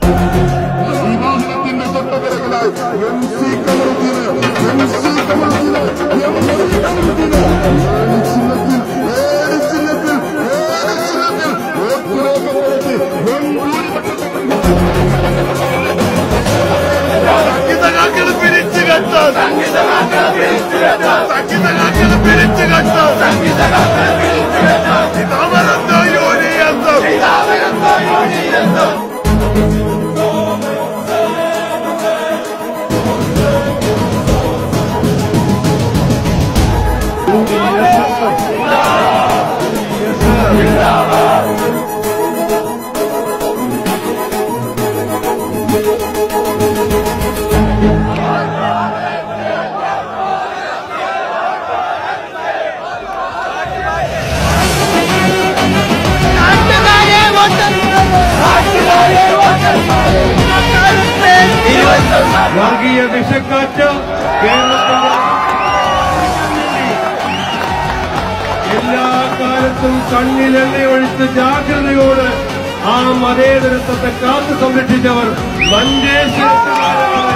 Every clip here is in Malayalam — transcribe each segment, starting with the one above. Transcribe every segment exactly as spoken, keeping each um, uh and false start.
വിവാഹത്തിന്റെ തൊട്ടപിറകിലായി M C Kamaruddin M C Kamaruddin M C Kamaruddin ഏഴ് ചിഹ്നത്തിൽ ഏഴ് ചിഹ്നത്തിൽ ഏഴ് ചിഹ്നത്തിൽ വോട്ടുരേഖപ്പെടുത്തി സംഗീതകാക്കൾ പിരിച്ചു കെട്ടോ സംഗീതകാക്കൾ പിരിച്ചു കെട്ടോ സംഗീതകാക്കൾ പിരിച്ചു കെട്ടോ സംഗീതകാക്കൾ പിരിച്ചു കെട്ടോ ഇതാവരെന്തോ യോനിയെന്തോ ഇതാവരെന്തോ യോനിയെന്തോ വർഗീയ വിഷക്കാറ്റ് കേരളത്തിന്റെ എല്ലാ കാലത്തും കണ്ണിലെണ്ണ ഒഴിച്ച് ജാഗ്രതയോട് ആ മതേതരത്വത്തെ കാത്തു സംരക്ഷിച്ചവർ മഞ്ചേശ്വരത്തുകാരാണ്.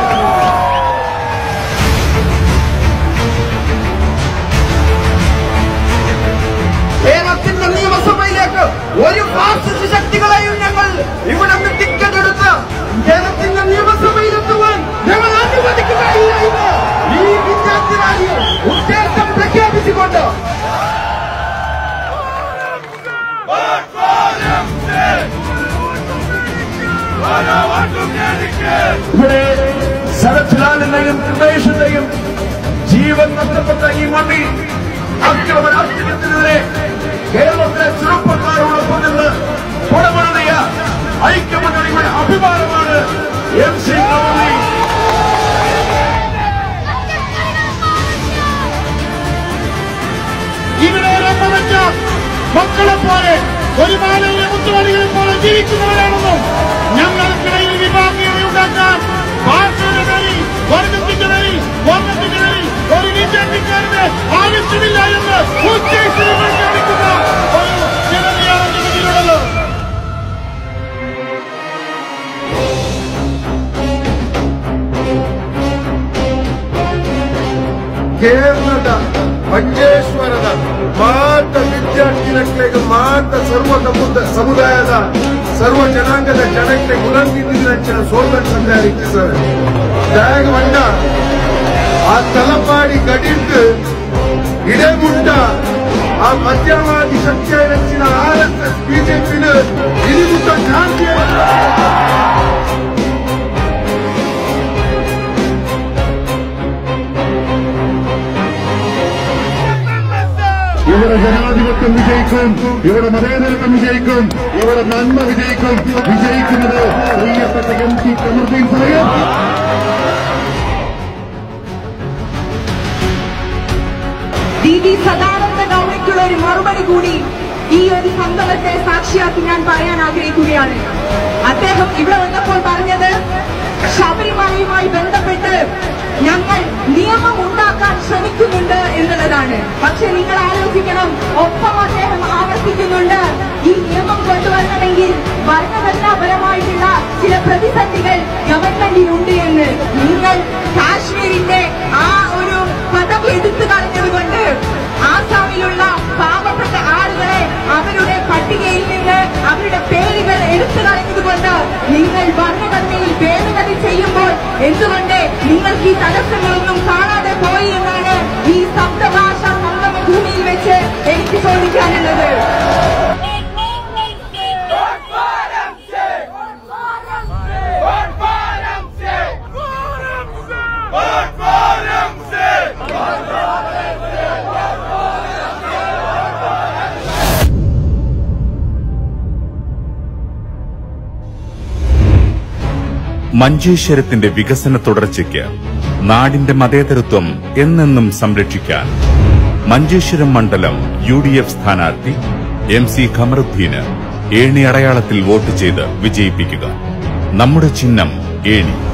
കേരളത്തിന്റെ നിയമസഭയിലേക്ക് ഒരു ഫാസിസ്റ്റ് ശക്തികളെയും ഞങ്ങൾ ഇവിടെ നിന്ന് ടിക്കറ്റ് എടുത്ത് കേരളത്തിന്റെ നിയമസഭയിലെത്തുവാൻ ഞങ്ങൾ അനുവദിക്കുകയില്ല എന്ന് ഈ വിദ്യാർത്ഥി റാലി ഉദ്ദേശം പ്രഖ്യാപിച്ചുകൊണ്ട് ഇവിടെ ശരത്ലാലിന്റെയും കൃപേഷിന്റെയും ജീവൻ നഷ്ടപ്പെട്ട ഈ മണ്ണിൽ അക്രമരാഷ്ട്രീയത്തിനെതിരെ കേരളത്തിലെ ചെറുപ്പക്കാരോടൊപ്പം നിന്ന് പുറപ്പെടുത്തിയ ഐക്യമുന്നണിയുടെ അഭിമാനമാണ് എം സി കമറുദ്ദീൻ. ഇവിടെ രംഗവെച്ച മക്കളെ പോലെ ഒരു മാനവീയ മുത്തുമണികളെ പോലെ ജീവിക്കുന്നവരാണെന്നും ഞങ്ങൾക്കിടയിൽ വിഭാഗീയതയുണ്ടാക്കാൻ പാർട്ടിയുടെ പേരിൽ വർഗത്തിന്റെ പേരിൽ വർഗത്തിന്റെ പേരിൽ ഒരു ബിജെപിക്കാരുടെ ആവശ്യമില്ല എന്ന് ഉദ്ദേശിച്ച് പ്രഖ്യാപിക്കുന്ന ഒരു ജനതയാണ് ഇതിലുള്ളത്. ಕೇರಳದ ಮಂಜೇಶ್ವರದ ಮಾತ ವಿದ್ಯಾರ್ಥಿಗಳಿಗೆ ಮಾತ ಸರ್ವ ಸಮುದಾಯದ ಸರ್ವ ಜನಾಂಗದ ಜನಕ್ಕೆ ಉಲ್ಲಂಘಿಸಿದ ಸೋದರ ಸಂಘ ಸರ್ ಜಾಗವಂಡ ಆ ತಲಪಾಡಿ ಗಡಿಟ್ಟು ಇಡಗುಂಡ ಆ ಮಧ್ಯವಾದಿ ಶಕ್ತಿಯ ಹೆಚ್ಚಿನ ಆರ್ ಎಸ್ ಎಸ್ ಬಿಜೆಪಿನ ಇರಿಗುತ್ತ ಶಾಂತಿ ഇവിടെ ജനാധിപത്യം വിജയിക്കും, ഇവിടെ മതേതരത്വം വിജയിക്കും, ഇവിടെ നന്മ വിജയിക്കും. വിജയിക്കുന്നത് പ്രിയപ്പെട്ട M C Kamaruddin Sahib. D V Sadananda ഗൌഡയ്ക്കുള്ള ഒരു മറുപടി കൂടി ഈ ഒരു സംഭവത്തെ സാക്ഷിയാക്കി ഞാൻ പറയാൻ ആഗ്രഹിക്കുകയാണ്. അദ്ദേഹം ഇവിടെ വന്നപ്പോൾ പറഞ്ഞത് ശബരിമലയുമായി ബന്ധപ്പെട്ട് ഞങ്ങൾ നിയമം ഉണ്ടാക്കാൻ ശ്രമിക്കുന്നുണ്ട് എന്നുള്ളതാണ്. പക്ഷെ നിങ്ങൾ ആലോചിക്കണം, ഒപ്പം അദ്ദേഹം ആവർത്തിക്കുന്നുണ്ട് ഈ നിയമം കൊണ്ടുവരണമെങ്കിൽ ഭരണഘടനാപരമായിട്ടുള്ള ചില പ്രതിസന്ധികൾ ഗവൺമെന്റിനുണ്ട് എന്ന്. നിങ്ങൾ കാശ്മീരിന്റെ ആ ഒരു പദം എടുത്തു കളഞ്ഞതുകൊണ്ട് ആസാമിലുള്ള പാവപ്പെട്ട ആളുകളെ അവരുടെ പട്ടികയിൽ നിന്ന് അവരുടെ പേരുകൾ എടുത്തു കളഞ്ഞതുകൊണ്ട് നിങ്ങൾ ഭരണഘടനയിൽ ഭേദഗതി ചെയ്യുമ്പോൾ എന്തുകൊണ്ട് നിങ്ങൾക്ക് ഈ തടസ്സങ്ങളൊന്നും കാണാതെ പോയി എന്നാണ് ഈ സപ്തഭാഷ സംഗമ ഭൂമിയിൽ വെച്ച് എനിക്ക് ചോദിക്കാനുള്ളത്. മഞ്ചേശ്വരത്തിന്റെ വികസന തുടർച്ചയ്ക്ക് നാടിന്റെ മതേതരത്വം എന്നെന്നും സംരക്ഷിക്കാൻ മഞ്ചേശ്വരം മണ്ഡലം യു ഡി എഫ് സ്ഥാനാർത്ഥി എം സി കമറുദ്ദീന് ഏണി അടയാളത്തിൽ വോട്ട് ചെയ്ത് വിജയിപ്പിക്കുക. നമ്മുടെ ചിഹ്നം ഏണി.